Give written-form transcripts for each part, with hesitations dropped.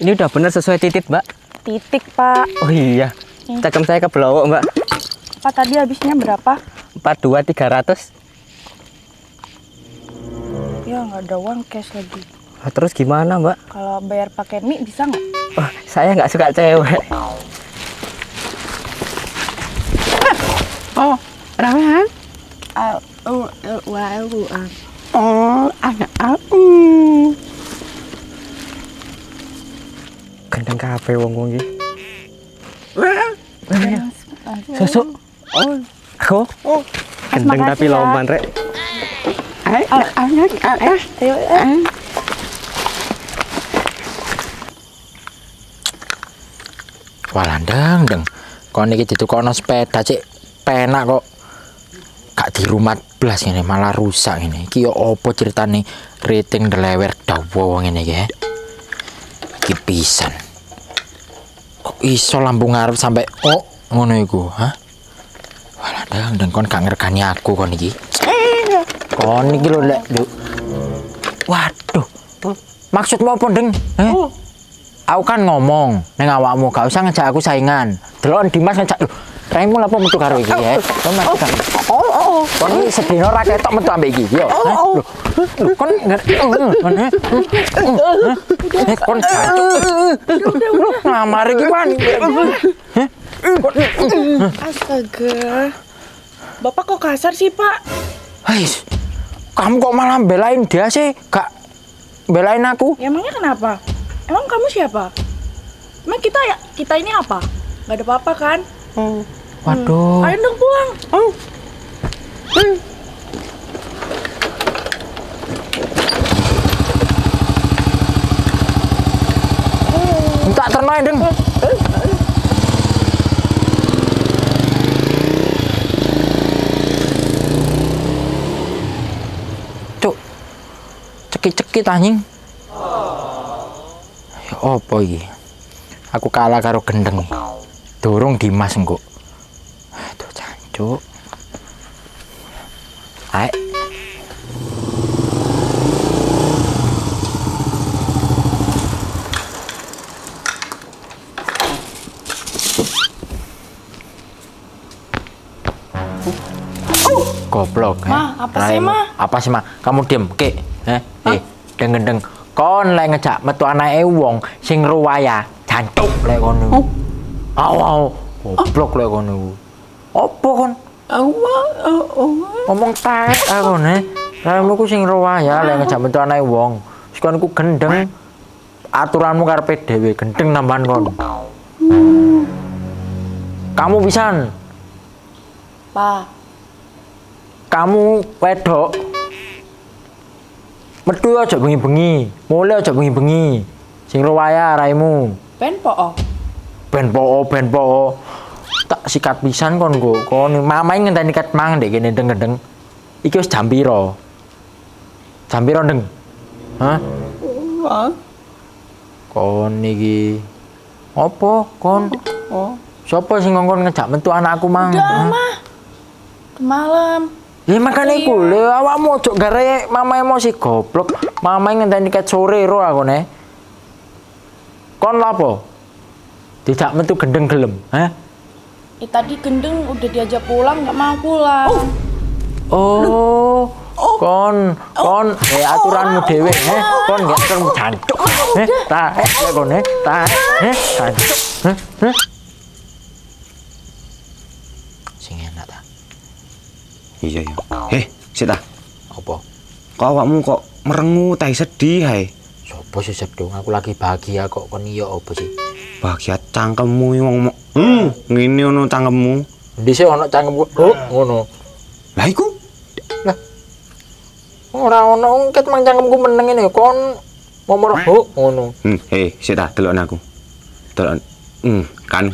Ini udah benar sesuai titik, Mbak. Titik, Pak. Oh iya. Cangkem saya keblowok, Mbak. Pak, tadi habisnya berapa? 42.300. Ya, nggak ada uang cash lagi. Terus gimana, Mbak? Kalau bayar pakai mie bisa nggak? Oh, saya nggak suka cewek. Oh, Rawan. Oh, anak aku. Gendeng kabeh wong-wong iki. Langsung. Susu. Oh, Aku. Gendeng makasih tapi ya. loman, Rek. anak. Ayo. Walandang, deng. Kon iki ditukono sepeda cik penak kok. Gak di rumah blas ngene malah rusak ngene. Iki yo opo ceritane rating delewer dawa ngene iki, he? Iki pisan. Kok iso lambung ngarep sampai ngono iku, ha? Walandang, deng kon gak ngergani aku kon iki. Kon iki lho lek, waduh. Maksudmu apa, Deng? Aku kan ngomong neng awakmu gak usah ngejak aku saingan. Delok Dimas ngejak Raimu lapo metu karo iki ya. Kon iki sedina ora ketok metu ambek iki yo. Kon kon ngamar iki wani. Astaga. Bapak kok kasar sih, Pak? Hais. Kamu kok malah belain dia sih? Gak belain aku? Ya, emangnya kenapa? Emang kamu siapa? Emang kita ini apa? Gak ada apa-apa kan? Waduh. Ayo dong pulang. Tak ternoy, Deng. Cuk. Cekik-cekik anjing. Ya apa iki? Aku kalah karo gendeng. Durung Dimas engko. Aduh jancuk. Ae. Goblok, Ma, apa sih, Ma? Apa sih, Ma? Kamu diem, Kek. Deng-deng. Kon lek ngejak metu anake wong sing ruwaya, jancuk lek kono. Aw, goblok lek kono. Apa kon? Ngomong tet aku ne. Raimu ku sing ruwaya lek ngejak metu anake wong. Wis kon ku gendeng. Aturanmu karepe dhewe, gendeng nambahan kon. Kamu pisan. Pak. Kamu wedok. Metu aja bengi-bengi, mulai aja bengi-bengi. Sing ruwaya raimu. Ben po. Ben po. Tak sikat pisan kon go. Kon mamae ngenteni ket mang ndek kene deng-deng. Iki wis jam piro? Jam piro, Deng? Hah? Kon iki opo kon? Sopo sing ngongkon ngejak metu anakku mang? Udah, Mah. Malam. Ya makane iku lho awakmu ojo gare mama emosi goblok. Mama ngenteni ket sore ro aku ne. Kon lapo? Dijak metu gendeng gelem, ha? Tadi gendeng udah diajak pulang, nggak mau pulang. Kon aturanmu dhewe, he. Kon gak terus jancuk. Taek kon, jancuk. Sing enak ta. Iya. Sik ta. Apa? Kok awakmu kok merengu ta sedih hae? Sopo sih sedih? Aku lagi bahagia kok kon iya apa sih? Bahagia cangkemmu ngomong. Ngene ono cangkemmu. Dhisik ono cangkemku. Ngono. Lah iku. Lah. Ora ono ket mang cangkemku meneng ngene kon ngomong ngono. Sik ta delokne aku. Delok. Kan.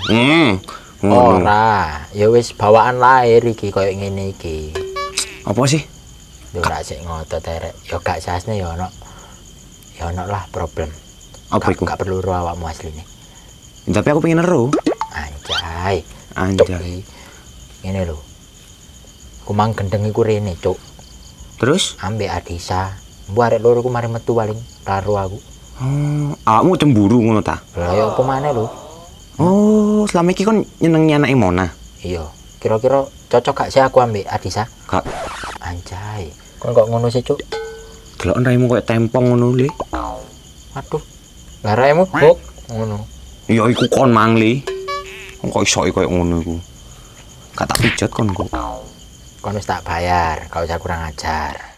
Ora, ya wis bawaan lahir iki koyo ngene iki. Apa sih? Ora sik ngotot terek. Ya gak sasne ya ono. Ya ono lah problem. Apa iku? Gak perlu ro awakmu asline. Tapi aku pengen ero. Anjay. Anjay. Ngene lho. Kumang gendeng iku rene, Cuk. Terus? Ambek Adisa. Mbok arek loro ku mari metu paling karo aku. Oh, awakmu cemburu ngono ta? Lah ya apa maneh lho? Oh, selama iki kon nyenengi anake Mona. Iya. Kira-kira cocok gak sih aku ambek Adisa? Gak. Anjay. Kon kok ngono sih, Cuk? Delok raimu koyo tempong ngono le. Waduh. Lah raimu buk ngono. Iya iku kon mang le. Kok iso koyo ngono iku. Gak tak pijet kon kok. Kon wis tak bayar, gak usah kurang ajar.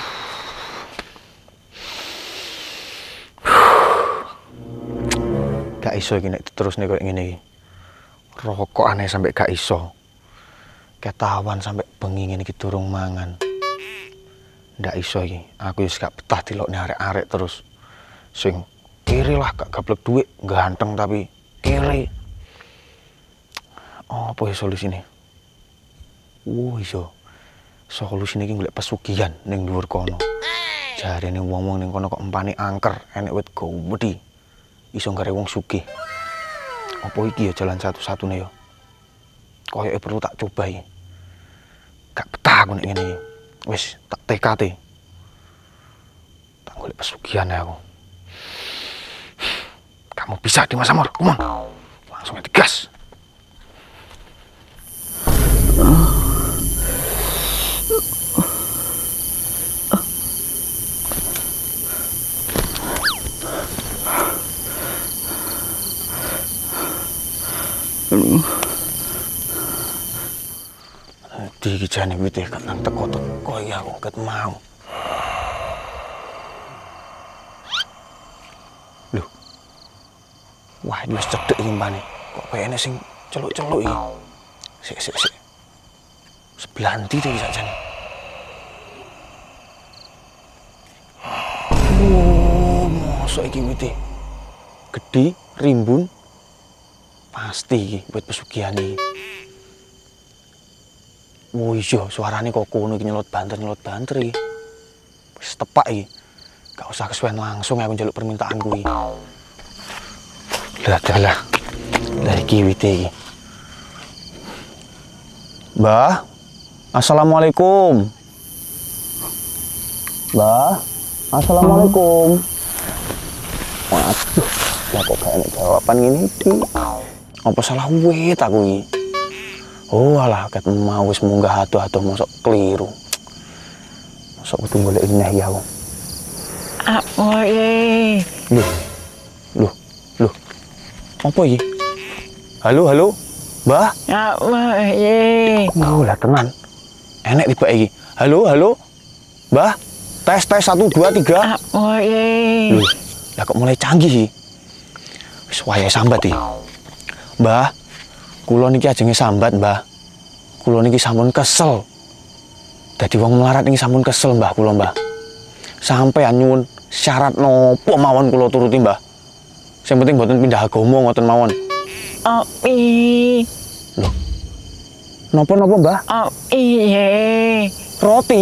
Gak iso iki nek terus nih koyo ngene iki. Rokok aneh sampai gak iso. Ketawan sampai bengi ngene iki durung mangan. Ndak iso iki. Aku wis gak betah dilokne arek-arek terus. Sing kiri lah gak gablek duit, ganteng tapi kiri. Oh, apa ya solusine? Iso. Solusine iki golek pesugihan ning dhuwur kono. Jarene wong-wong ning kono kok empane angker, enek wit gowedi. Iso ngare wong sugih. Apa iki ya jalan satu-satunya ya? Koyoke perlu tak coba iki. Gak betah aku nek ngene iki. Wis tak tekati. Tak golek pesugihan aku. Kamu bisa Dimas Amor, come on. Langsung digas. Di jane wite kan nang teko-teko ya aku ket mau. Loh. Wah, wis cedhek iki mbane. Kok kayane sing celuk-celuk iki. Sik. Sebelah ndi iki sakjane? Mosok iki wite. Gedhi, rimbun. Pasti iki wit pesugihan iki. Oh iya, suarane kok kono iki nyelot banter iki. Wis tepak iki. Gak usah kesuwen langsung aku njaluk permintaan kuwi. Lah. Lah iki wite iki. Mbah. Assalamualaikum. Mbah. Assalamualaikum. Waduh, lah kok gak enak jawaban ngene iki. Apa salah wit aku iki? Oh alah, ket mau wis munggah atuh-atuh mosok keliru. Mosok kudu golek ineh ya aku. Loh. Apa iki? Halo, Mbah? Oh lah tenan. Enek tiba iki. Halo, Mbah? Tes 1 2 3. Loh, lah kok mulai canggih sih? Wis wayahe sambat iki. Mbah, kula niki ajenge sambat, Mbah. Kula niki sampun kesel. Dadi wong melarat niki sampun kesel, Mbah, kula, Mbah. Sampeyan nyuwun syarat nopo mawon kula turuti, Mbah. Sing penting mboten pindah agama ngoten mawon. Loh. Napa-napa, Mbah? Roti.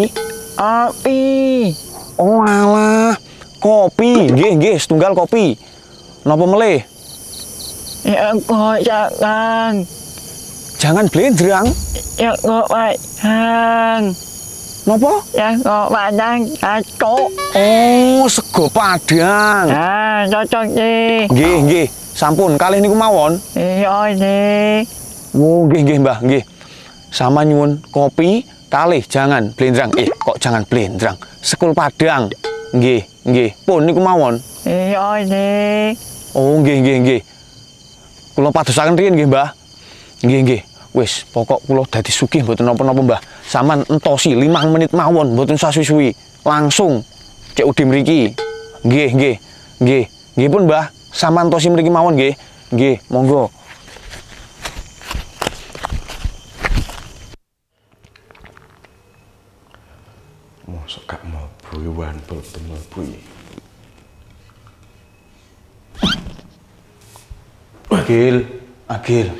Oh alah, kopi. Nggih, setunggal kopi. Napa melih? Ya kok jangan. Jangan blendrang. Ya kok padang. Napa? Ya kok padang cocok. Oh, sego padang. Cocok sih. Nggih. Sampun kalih niku mawon. Iya sih. Oh, nggih, Mbah, nggih. Sama nyuwun kopi kalih jangan blendrang. Kok jangan blendrang? Sekul padang. Nggih. Pun niku mawon. Iya sih. Oh, nggih. Kula padosaken riyen nggih, Mbah. Nggih. Wis, pokok kula dadi sugih mboten napa-napa, Mbah. Saman entosi 5 menit mawon mboten sasuwi-suwi. Langsung cek udhi mriki. Nggih. Nggih pun, Mbah. Saman entosi mriki mawon nggih. Nggih, monggo. Mosok gak mlebu wan mlebu iki. Agil.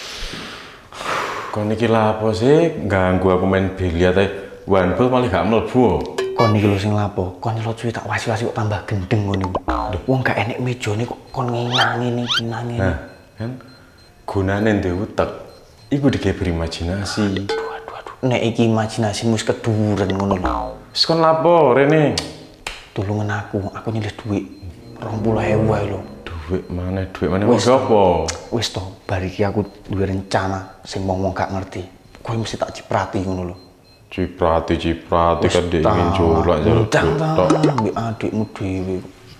Kon iki lha apa sih ganggu aku main biliar ae wanbel malah gak mlebu. Kon iki lho sing lapo. Kon nyelot suwi tak wasi-wasi kok tambah gendeng ngono. Wong gak enek mejane kok kon nginang ngene. Nah, kan gunane ndek utek iku digawe berimajinasi. Aduh. Nek iki imajinasimu wis keduren ngono lho. Wis kon lapo rene. Tulungan aku nyilih duit. 20.000 ae lho. Duit mana mau apa? Wis to, bar iki aku duwe rencana sing wong gak ngerti. Kowe mesti tak ciprati ngono lho. Ciprati kan dek ingin jolak jaluk tok. Mbek adikmu dhewe.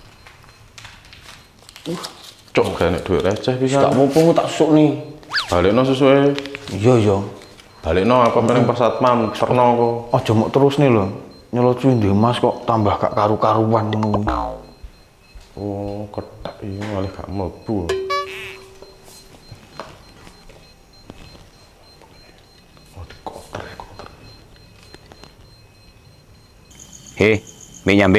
Cok gak nek duit receh bisa. Tak mumpung tak susukni. Balikno susuke. Iya. Balikno apa meneng pas satpam terno kok. Aja mok terus nih lho. Nyelot cuy Mas kok tambah gak karu-karuan ngono. Oh, ketak iki malah gak mlebu. Hei, mbek nyambe.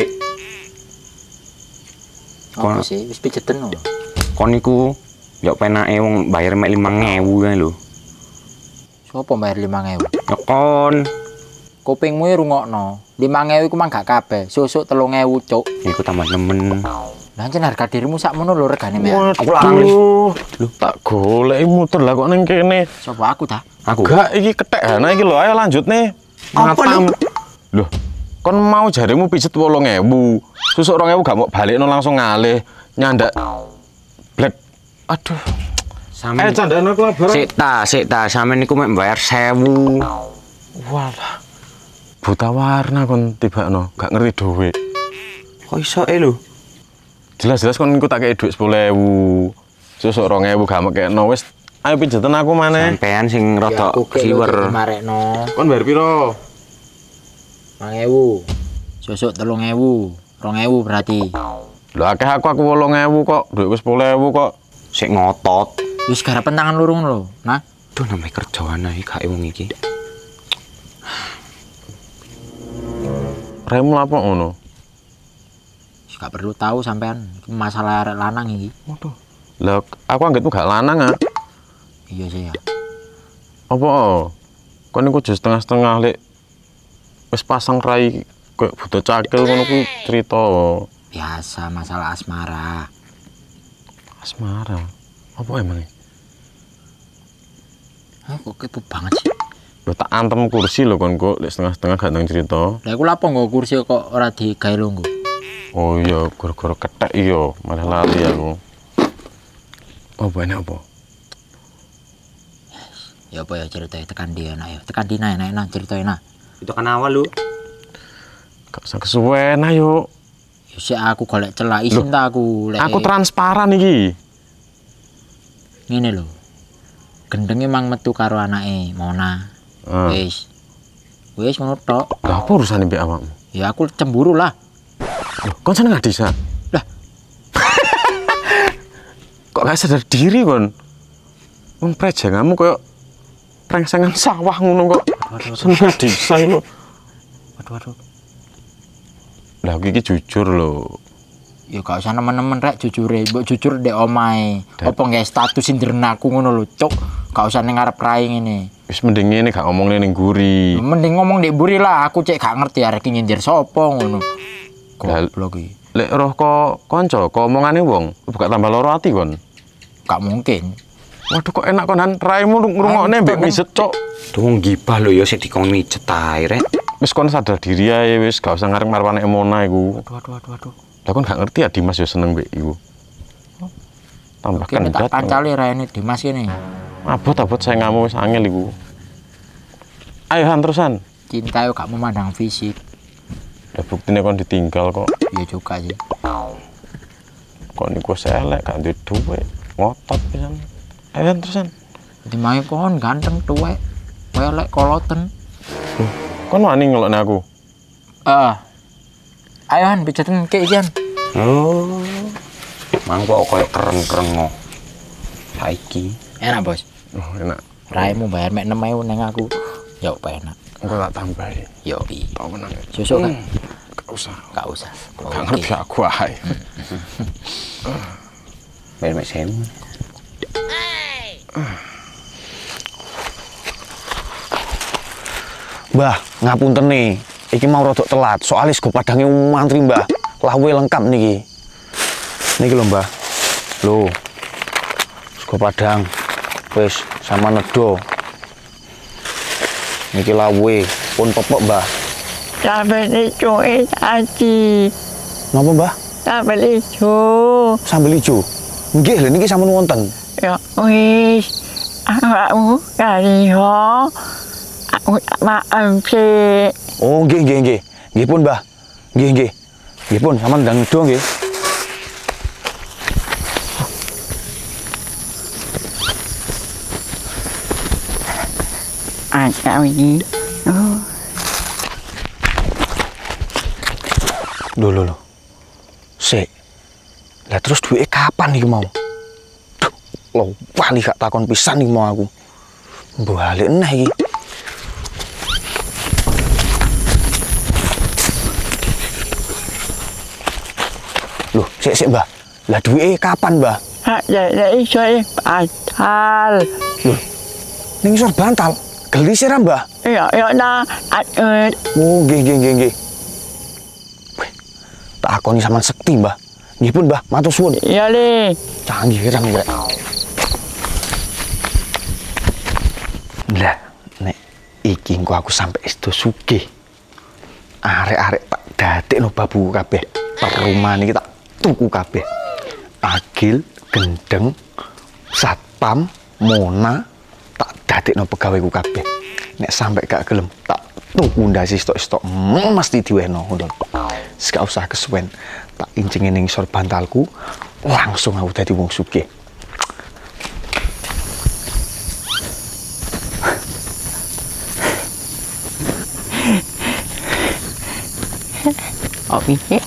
Apa sih wis pijeten lho. Kon niku njok penake wong bayar mek 5.000 kae lho. Sopo bayar 5.000? Ya kon. Kupingmu rungokno. 5.000 iku mah gak kabeh. Susuk 3.000, Cuk. Iku tambah nemen. Lah jan harga dirimu sakmono lho regane mek. Aku larang nih. Lho, tak goleki muter lah kok ning kene. Sopo aku ta? Aku. Gak iki kethek ana iki lho, ayo lanjut nih. Apa Ngatam. Loh, kon mau jarimu pijet 8.000. Susuk 2.000 gak mau balikno langsung ngalih nyandak black. Aduh. Sampe Candaan aku barang. sik ta, sampean niku mek bayar 1.000. Walah. Buta warna kon tibakno, gak ngerti duit. Kok iso lho? Jelas-jelas kon niku tak kei duit 10.000. Susuk 2.000 gak mekekno wis. Ayo pijetan aku maneh. Sampean sing rada siwer. Marekno. Kon bayar piro? 5.000. Susuk 3.000. 2.000 berarti. Lho akeh aku 8.000 kok, duitku 10.000 kok. Sik ngotot. Wis garap tangan lurung lho. Nah, Duh namanya kerjaan ae gak wong iki. Remu apa ngono? wis gak perlu tahu sampean iki masalah arek lanang iki. Waduh. Lah aku anggitmu gak lanang ah. Iya sih ya. Apa? Kon niku aja setengah-setengah lek wis pasang rai koyo buta cakil ngono kuwi cerita. Biasa masalah asmara. Asmara. Apa emang? Kok kepo banget sih. Lho tak antem kursi lho kon kok lek setengah-setengah gak nang cerita. Lah iku lapo nggo kursi kok ora digawe lungguh. Oh iya, gara-gara kethek iya, malah lali aku. Apa enak apa? Ya apa ya ceritanya tekan dia enak ya. Tekan dina enak cerita enak. Itu kan awal lu. Gak usah kesuwen ayo. Ya sik aku golek celah isin ta aku lek. Aku transparan iki. Ngene lho. Gendenge mang metu karo anake Mona. Wis. Wis ngono tok. Lah apa urusane mbek awakmu? Ya aku cemburu lah. Loh, kon seneng Adisa? Lah. Kok gak sadar diri kon? Wong prejanganmu koyo prengsengan sawah ngono kok. Seneng Adisa lho. Waduh. Lah iki jujur lho. Ya gak usah nemen-nemen rek jujure, mbok jujur ndek omahe. Apa nggak status sindirnaku ngono lho, Cuk. Gak usah ning ngarep rai ngene. Wis mending ngene gak ngomongne ning guri. Mending ngomong ndek mburi lah, aku cek gak ngerti arek iki nyindir sapa ngono. Goblok iki. Lek roh kok kanca, kok omongane wong, buka tambah loro ati kon. Gak mungkin. Waduh kok enak konan raimu ngrungokne mbek miset, Cuk. Tuh wong gibah lho ya sik dikon mijet ae rek. Wis kon sadar diri ae wis gak usah ngarep marwane Mona iku. Waduh. Lah kon gak ngerti ya Dimas yo seneng mbek iku. Tambah Kene tak kendat. kancali raine Dimas kene. Abot saya ngamu wis angel iku. Ayo Han terusan. Cinta yo gak memandang fisik. Lah buktine kon ditinggal kok. Ya juga sih. Kok niku elek gak duwe duit. Ngotot pisan. Ayo Han terusan. Dimae kon ganteng tuwek. Elek koloten. Loh, kon wani ngelokne aku. Ayo Han pijetin kek iki Han. Oh. Mangko koyo keren-keren. Saiki Enak, Bos. Oh, enak. Raimu bayar mek 6.000 ning aku. Ya apa enak. Engko tak tambahi. Yo i. Tak menang. Susuk kan? Gak usah. Gak usah. Gak ngerti aku ae. bayar mek 1.000. Mbah, ngapunten nih. Iki mau rodok telat, soalnya sego padange mantri, Mbah. Lawe lengkap niki. Niki lho, Mbah. Lho. Sego padang. Wis sama nedo. Niki lawe, pun pepek, Mbah. Sampai ini cuy tadi. Napa, Mbah? sambel ijo. Sambel ijo. Nggih, lha niki sampun wonten. Ya wis. Awakmu kaliho. Aku tak maem sih. Oh, nggih. Nggih pun, Mbah. Nggih. Nggih pun, sampean ndang ngedo nggih. Ada ini. Oh. Loh. Sik. Lah terus duwike kapan iki mau? Duh, lupa nih gak takon pisan iki mau aku. Balik neh iki. Loh, sik Mbah. Lah duwike kapan, Mbah? Ya iso batal. Loh. Ning isor bantal. Gelisir Mbah. Ya nah, Oh, nggih. Tak akoni sampean sekti, Mbah. Nggih pun, Mbah, matur suwun. iya Le. Canggih kirang rek. Lah, nek iki engko aku sampe isto sugih. Arek-arek tak dadekno babu kabeh. Perumahan iki tak tuku kabeh. Agil, Gendeng, Satpam, Mona tak dadekno pegawaiku kabeh. Nek sampe gak gelem tak tuku ndasi stok-stok mesti diwehno ngono. Gak usah kesuwen. Tak incenge ning isor bantalku, langsung aku dadi wong sugih. Oh piye?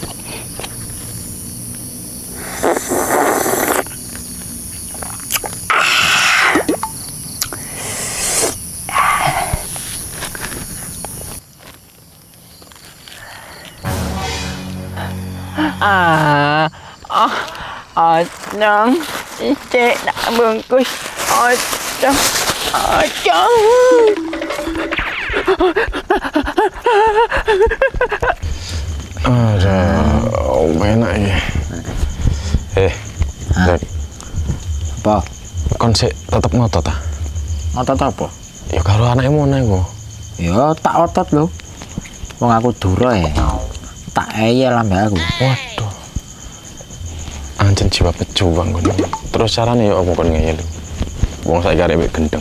Nang cek nak bungkus ocong. Enak ya. Jack. Apa? Kon sik tetep ngotot ta? Ngotot apa? Ya karo anake Mona iku. Ya tak otot lho. Wong aku dura ya. Tak eyel ambek aku. Waduh. Ancen jiwa pejuang kono. Terus carane ya apa kon ngeyel? Wong saiki arek mek gendeng.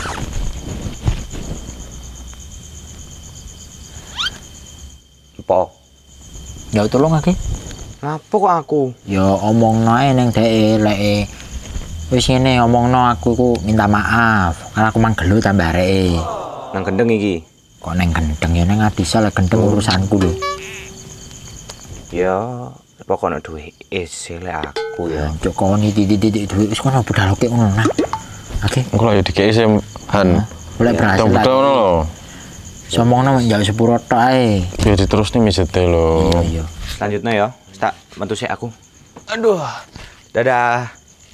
Apa? Ya tolong aki. Apa kok aku? Ya omongno ae ning dhek lek wis ngene omongno aku ku minta maaf karena aku mang gelu tambah areke. Nang gendeng iki. Kok neng gendeng ya neng Adisa lek gendeng urusanku lho. Ya, pokoknya duwe isi lek aku ya. Cuk kon titik-titik duwe wis kono budaloke ngono nah. Oke. Engko lho ya dikeki sih Han. Boleh berhasil lagi. Betul lho. Somongno njak sepuro tok ae. Ya diterusne misete lho. Iya. Selanjutnya ya, tak metu sik aku. Aduh. Dadah.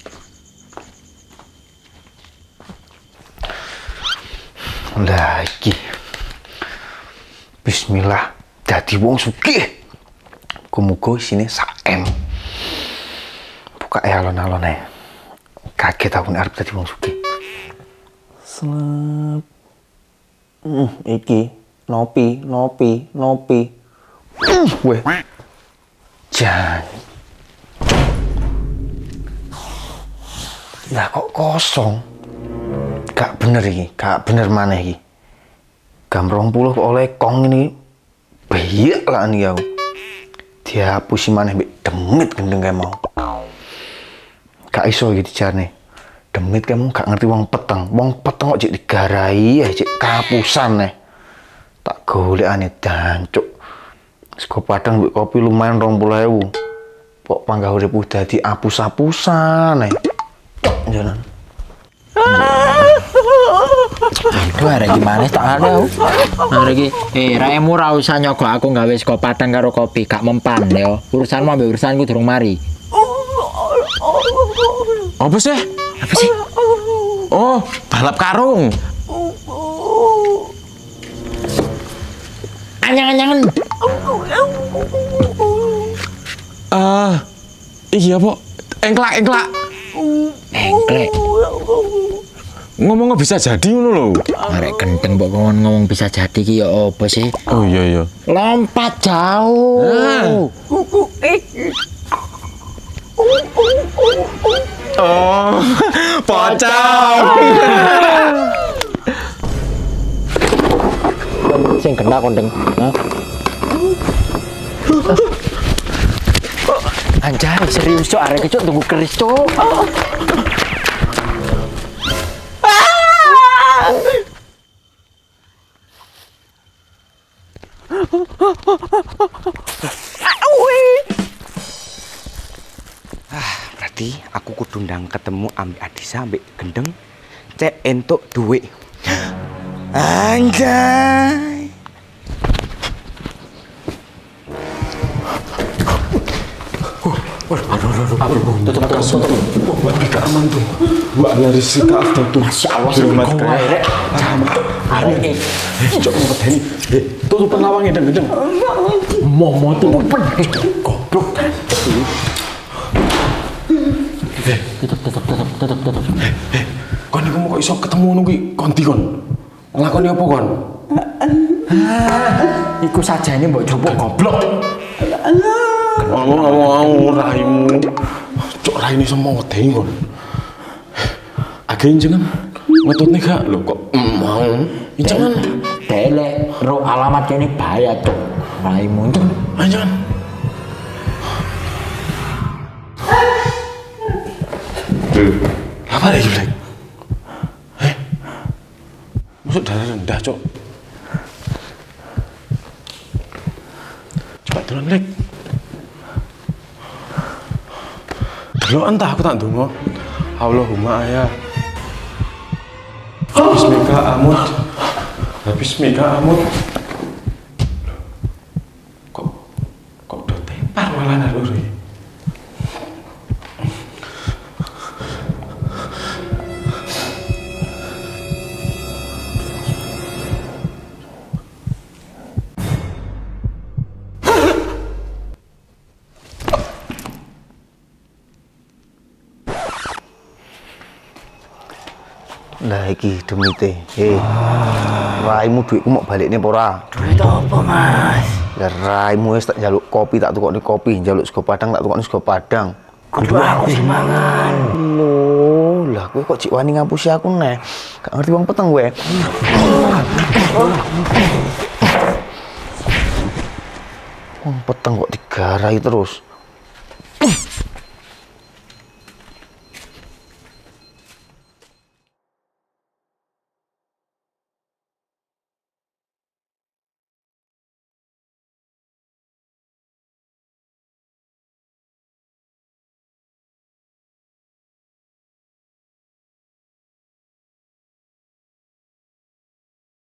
Lah iki. Bismillah, dadi wong sugih. Muga isine sak-em. Buka alon-alon ae. Kaget aku nek arep dadi wong sugih. Slep. Iki nopi. Weh. Jan. Lah kok kosong? Gak bener iki, gak bener maneh iki. Jam 20 oleh kong ini bayek lah nih aku. Dihapusi maneh mbek demit gendeng kae mau. Gak iso iki dijarne. Demit kamu gak ngerti wong peteng. Wong peteng kok jek digarai ya jek kapusan nih. Tak golekane dancuk. Sego padang mbek kopi lumayan 20.000. Pok panggah urip dadi apus-apusan nih. Jalan. Aduh, arek gimana tak ada aku. Arek iki, raemu ra usah nyogok aku gawe sego padang karo kopi, gak mempan yo. Urusanmu ambek urusanku durung mari. Apa sih? Apa sih? Oh, balap karung. Anyang-anyangan. Iya, Pok. Engklak. Engklek. Ngomongnya bisa jadi ngono lho. Arek gendeng mbok ngomong bisa jadi ki ya apa sih? Oh iya. Lompat jauh. Oh, pocong. Sing kena kondeng. Anjay, serius cok, arek cok tunggu keris cok. Berarti aku kudu ndang ketemu ambek Adisa ambek Gendeng cek entuk duit. Anjay. Tutup. Tidak aman tuh. Mbak Larissa tuh. Masya Allah, Hormat sing kayak. rek. Arek iki. Cok ngedeni. Tutup lawangnya Gendeng. Momo tuh goblok. Tutup. Kon iku kok iso ketemu ngono kuwi konti kon. Nglakoni apa kon? Iku sajane mbok jopo goblok. Ngomong raimu. Cok raine semua ngedeni kon. Agak jenengan ngetutne gak lho kok mau. Jangan Delek ro alamat kene bahaya cok. Raimu itu. jangan. Apa lagi, Black? Masuk darah rendah, Cok. Coba turun, Black. Dulu entah aku tak dungo. Allahumma ayah. Bismika amut. Bismika amut. Kok udah tepar malah naluri. Lah iki demite. Raimu duitku mau balikne apa ora? Duit apa, Mas? Lah raimu wis tak njaluk kopi, tak tukokne kopi, njaluk sego padang, tak tukokne sego padang. Kudu aku sing mangan. Loh, lah kowe kok cik wani ngapusi aku neh. Gak ngerti wong peteng kowe. Wong peteng kok digarai terus.